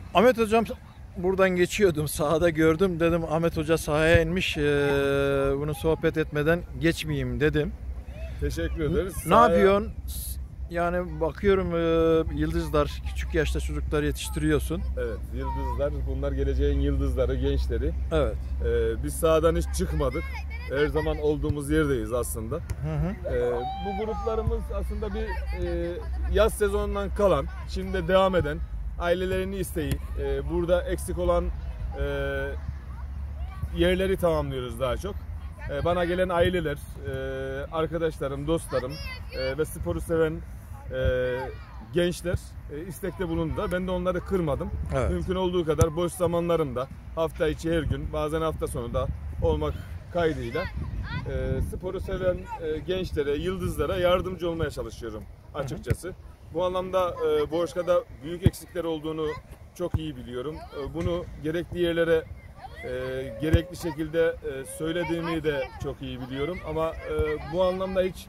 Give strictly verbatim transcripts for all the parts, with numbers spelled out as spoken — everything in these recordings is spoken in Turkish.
Ahmet hocam, buradan geçiyordum, sahada gördüm, dedim Ahmet Hoca sahaya inmiş, ee, bunu sohbet etmeden geçmeyeyim dedim. Teşekkür ederiz. Ne Sahaya... yapıyorsun? Yani bakıyorum e, yıldızlar, küçük yaşta çocuklar yetiştiriyorsun. Evet, yıldızlar, bunlar geleceğin yıldızları, gençleri. Evet. Ee, biz sahadan hiç çıkmadık. Her zaman olduğumuz yerdeyiz aslında. Hı hı. Ee, bu gruplarımız aslında bir e, yaz sezonundan kalan, şimdi devam eden, ailelerini isteyip e, burada eksik olan e, yerleri tamamlıyoruz daha çok. E, bana gelen aileler, e, arkadaşlarım, dostlarım e, ve sporu seven e, gençler e, istekte bulundu da ben de onları kırmadım. Evet. Mümkün olduğu kadar boş zamanlarımda, hafta içi her gün, bazen hafta sonu da olmak kaydıyla e, sporu seven e, gençlere, yıldızlara yardımcı olmaya çalışıyorum açıkçası. Hı hı. Bu anlamda e, Borçka'da büyük eksikler olduğunu çok iyi biliyorum. E, bunu gerekli yerlere e, gerekli şekilde e, söylediğimi de çok iyi biliyorum. Ama e, bu anlamda hiç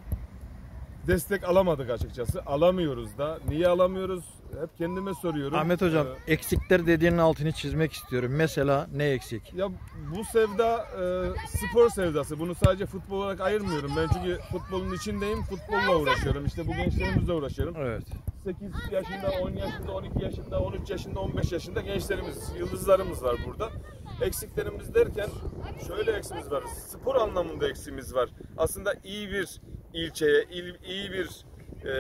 destek alamadık açıkçası. Alamıyoruz da. Niye alamıyoruz? Hep kendime soruyorum. Ahmet hocam, ee, eksikler dediğinin altını çizmek istiyorum. Mesela ne eksik? Ya bu sevda e, spor sevdası. Bunu sadece futbol olarak ayırmıyorum. Ben çünkü futbolun içindeyim. Futbolla uğraşıyorum. İşte bu gençlerimizle uğraşıyorum. Evet. sekiz yaşında, on yaşında, on iki yaşında, on üç yaşında, on beş yaşında gençlerimiz, yıldızlarımız var burada. Eksiklerimiz derken şöyle eksiğimiz var. Spor anlamında eksiğimiz var. Aslında iyi bir ilçeye, iyi bir e,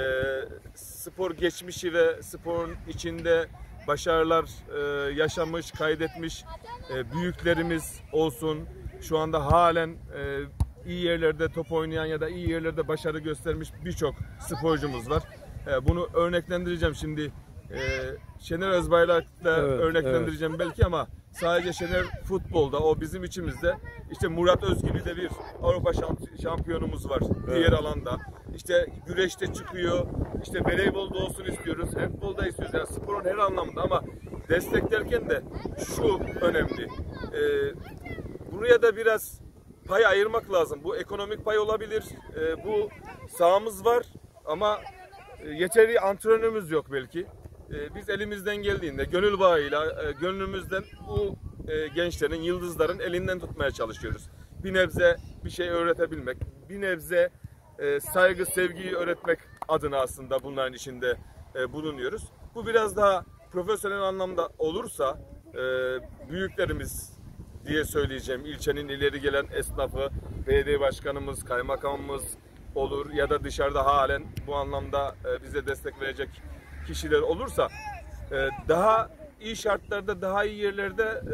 spor geçmişi ve sporun içinde başarılar e, yaşamış, kaydetmiş e, büyüklerimiz olsun. Şu anda halen e, iyi yerlerde top oynayan ya da iyi yerlerde başarı göstermiş birçok sporcumuz var. E, bunu örneklendireceğim şimdi. E, Şener Özbayrak'la evet, örneklendireceğim evet. belki ama sadece Şener futbolda, o bizim içimizde. İşte Murat Özgül'ü de bir Avrupa şampiyonumuz var evet. diğer alanda. İşte güreşte çıkıyor, işte voleybolda olsun istiyoruz, handbolda istiyoruz. Yani sporun her anlamda ama desteklerken de şu önemli. Ee, buraya da biraz pay ayırmak lazım. Bu ekonomik pay olabilir, ee, bu sahamız var ama yeteri antrenörümüz yok belki. Ee, biz elimizden geldiğinde, gönül bağıyla, e, gönlümüzden bu e, gençlerin, yıldızların elinden tutmaya çalışıyoruz. Bir nebze bir şey öğretebilmek, bir nebze e, saygı, sevgiyi öğretmek adına aslında bunların içinde e, bulunuyoruz. Bu biraz daha profesyonel anlamda olursa e, büyüklerimiz diye söyleyeceğim, ilçenin ileri gelen esnafı, belediye başkanımız, kaymakamımız olur ya da dışarıda halen bu anlamda e, bize destek verecek kişiler olursa e, daha iyi şartlarda, daha iyi yerlerde e,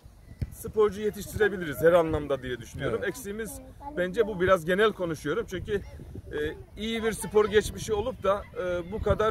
sporcu yetiştirebiliriz her anlamda diye düşünüyorum. Evet. Eksiğimiz bence bu, biraz genel konuşuyorum çünkü e, iyi bir spor geçmişi olup da e, bu kadar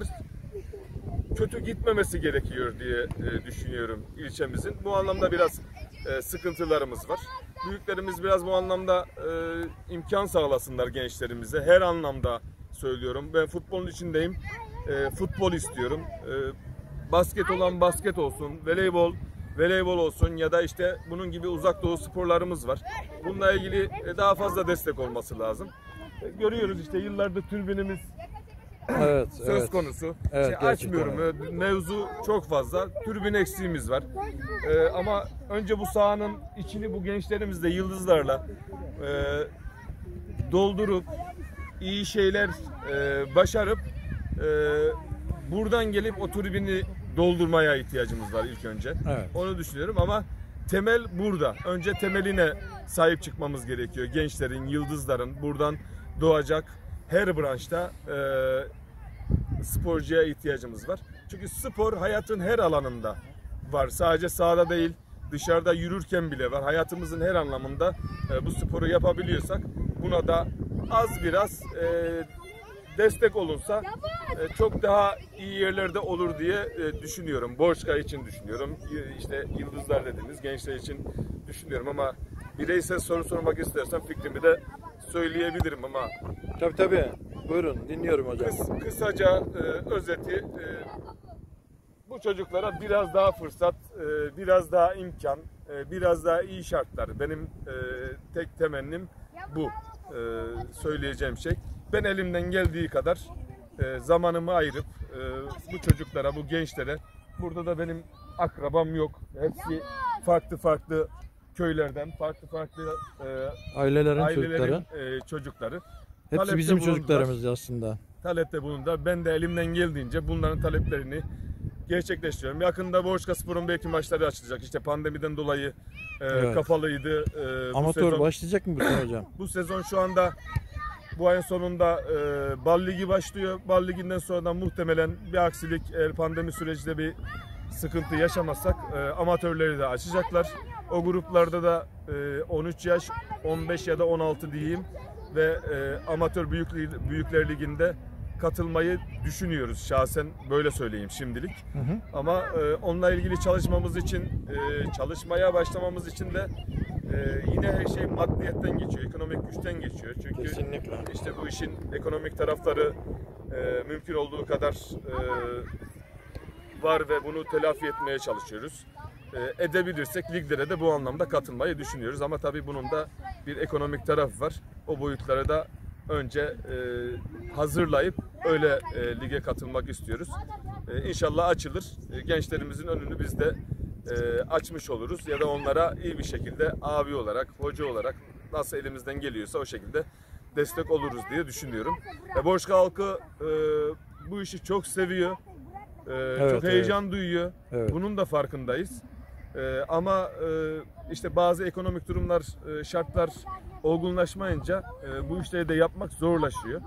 kötü gitmemesi gerekiyor diye e, düşünüyorum ilçemizin. Bu anlamda biraz e, sıkıntılarımız var. Büyüklerimiz biraz bu anlamda e, imkan sağlasınlar gençlerimize. Her anlamda söylüyorum. Ben futbolun içindeyim. E, futbol istiyorum. E, basket olan basket olsun, voleybol, voleybol olsun ya da işte bunun gibi uzak doğu sporlarımız var. Bununla ilgili e, daha fazla destek olması lazım. E, görüyoruz işte yıllardır türbinimiz evet, söz evet. konusu. Evet, şey, açmıyorum. Evet. Mevzu çok fazla. Türbin eksiğimiz var. E, ama önce bu sahanın içini bu gençlerimizle, yıldızlarla e, doldurup iyi şeyler e, başarıp e, buradan gelip o tribini doldurmaya ihtiyacımız var ilk önce. Evet. Onu düşünüyorum ama temel burada. Önce temeline sahip çıkmamız gerekiyor. Gençlerin, yıldızların buradan doğacak her branşta e, sporcuya ihtiyacımız var. Çünkü spor hayatın her alanında var. Sadece sahada değil, dışarıda yürürken bile var. Hayatımızın her anlamında e, bu sporu yapabiliyorsak buna da az biraz e, destek olunsa e, çok daha iyi yerlerde olur diye e, düşünüyorum. Borçka için düşünüyorum. İşte yıldızlar dediğimiz gençler için düşünüyorum ama bireysel soru sormak istersen fikrimi de söyleyebilirim ama. Tabii tabii. Buyurun, dinliyorum hocam. Kıs, kısaca e, özeti e, bu çocuklara biraz daha fırsat, e, biraz daha imkan, e, biraz daha iyi şartlar. Benim e, tek temennim bu. E, söyleyeceğim şey. Ben elimden geldiği kadar e, zamanımı ayırıp e, bu çocuklara, bu gençlere, burada da benim akrabam yok. Hepsi farklı farklı köylerden, farklı farklı e, Ailelerin, ailelerin çocukları. e, çocukları. Hepsi Talepte bizim bulundular. çocuklarımız aslında. Talepte bulundular. Ben de elimden geldiğince bunların taleplerini gerçekleştiriyorum. Yakında Borçkaspor'un belki maçları açılacak. İşte pandemiden dolayı e, Evet. kapalıydı. E, bu Amatör sezon, başlayacak mı bu sene hocam? bu sezon şu anda bu ayın sonunda e, Bal Ligi başlıyor. Bal Ligi'nden sonra da muhtemelen bir aksilik, eğer pandemi sürecinde bir sıkıntı yaşamazsak e, amatörleri de açacaklar. O gruplarda da e, on üç yaş, on beş ya da on altı diyeyim ve e, amatör büyük, büyükler liginde katılmayı düşünüyoruz. Şahsen böyle söyleyeyim şimdilik. Hı hı. Ama e, onunla ilgili çalışmamız için, e, çalışmaya başlamamız için de e, yine her şey maddiyetten geçiyor, ekonomik güçten geçiyor. Çünkü Kesinlikle. işte bu işin ekonomik tarafları e, mümkün olduğu kadar e, var ve bunu telafi etmeye çalışıyoruz. E, edebilirsek liglere de bu anlamda katılmayı düşünüyoruz. Ama tabii bunun da bir ekonomik tarafı var. O boyutları da önce e, hazırlayıp öyle e, lige katılmak istiyoruz. E, İnşallah açılır. E, gençlerimizin önünü biz de e, açmış oluruz ya da onlara iyi bir şekilde abi olarak, hoca olarak nasıl elimizden geliyorsa o şekilde destek oluruz diye düşünüyorum. E, Borçka halkı e, bu işi çok seviyor. E, Evet, çok heyecan duyuyor. Evet. Bunun da farkındayız. E, ama e, işte bazı ekonomik durumlar, e, şartlar olgunlaşmayınca e, bu işleri de yapmak zorlaşıyor.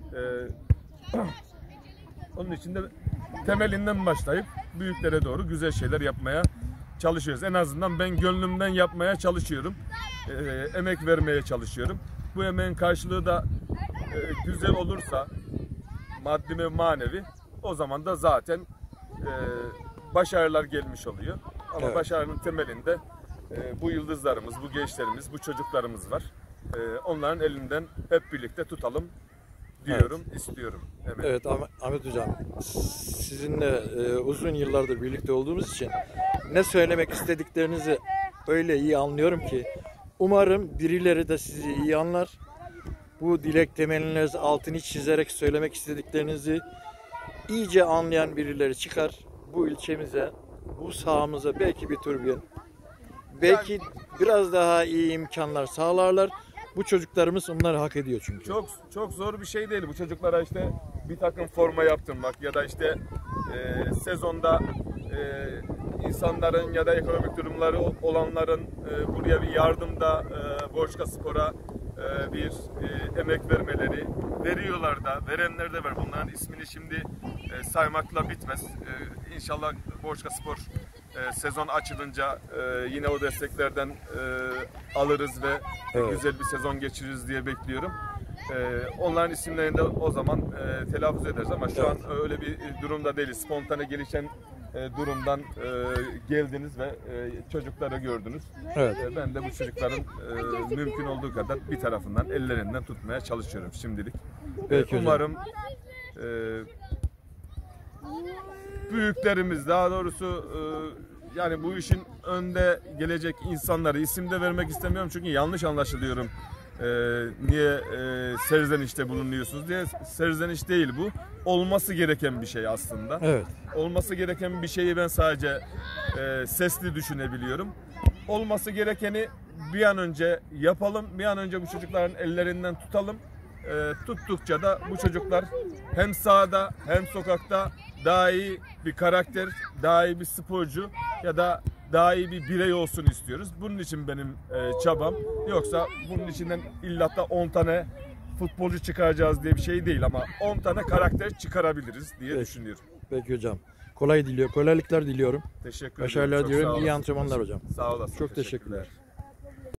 E, onun için de temelinden başlayıp büyüklere doğru güzel şeyler yapmaya çalışıyoruz. En azından ben gönlümden yapmaya çalışıyorum. E, emek vermeye çalışıyorum. Bu emeğin karşılığı da e, güzel olursa, maddi ve manevi, o zaman da zaten e, başarılar gelmiş oluyor. Ama Evet. başarının temelinde e, bu yıldızlarımız, bu gençlerimiz, bu çocuklarımız var. E, onların elinden hep birlikte tutalım diyorum, istiyorum. Evet. Evet Ah- Ahmet hocam, sizinle e, uzun yıllardır birlikte olduğumuz için ne söylemek istediklerinizi öyle iyi anlıyorum ki umarım birileri de sizi iyi anlar. Bu dilek temeliniz altını çizerek söylemek istediklerinizi iyice anlayan birileri çıkar. Bu ilçemize, bu sahamıza belki bir türbin, belki biraz daha iyi imkanlar sağlarlar. Bu çocuklarımız onları hak ediyor çünkü. Çok çok zor bir şey değil bu çocuklara işte bir takım forma yaptırmak ya da işte e, sezonda e, insanların ya da ekonomik durumları olanların e, buraya bir yardımda e, Borçkaspor'a e, bir e, emek vermeleri veriyorlar da, verenler de var. Bunların ismini şimdi e, saymakla bitmez. E, İnşallah Borçkaspor e, sezon açılınca e, yine o desteklerden e, alırız ve Evet. güzel bir sezon geçiririz diye bekliyorum. Ee, onların isimlerini de o zaman e, telaffuz ederiz ama şu Evet. an öyle bir durumda değiliz. Spontane gelişen e, durumdan e, geldiniz ve e, çocukları gördünüz. Evet. E, ben de bu çocukların e, mümkün olduğu kadar bir tarafından, ellerinden tutmaya çalışıyorum şimdilik. Peki E, hocam. umarım e, büyüklerimiz, daha doğrusu e, yani bu işin önde gelecek insanları, isim de vermek istemiyorum çünkü yanlış anlaşılıyorum. E, niye e, serzenişte bulunuyorsunuz diye. Serzeniş değil bu. Olması gereken bir şey aslında. Evet. Olması gereken bir şeyi ben sadece e, sesli düşünebiliyorum. Olması gerekeni bir an önce yapalım. Bir an önce bu çocukların ellerinden tutalım. E, tuttukça da bu çocuklar hem sahada hem sokakta daha iyi bir karakter, daha iyi bir sporcu ya da daha iyi bir birey olsun istiyoruz. Bunun için benim e, çabam. Yoksa bunun içinden illa da on tane futbolcu çıkaracağız diye bir şey değil ama on tane karakter çıkarabiliriz diye Peki. düşünüyorum. Peki hocam. Kolay diliyor. Kolaylıklar diliyorum. Teşekkür ederim. Başarılar Çok sağ diliyorum. İyi olasın. antrenmanlar hocam. Sağ olasın. Çok teşekkürler.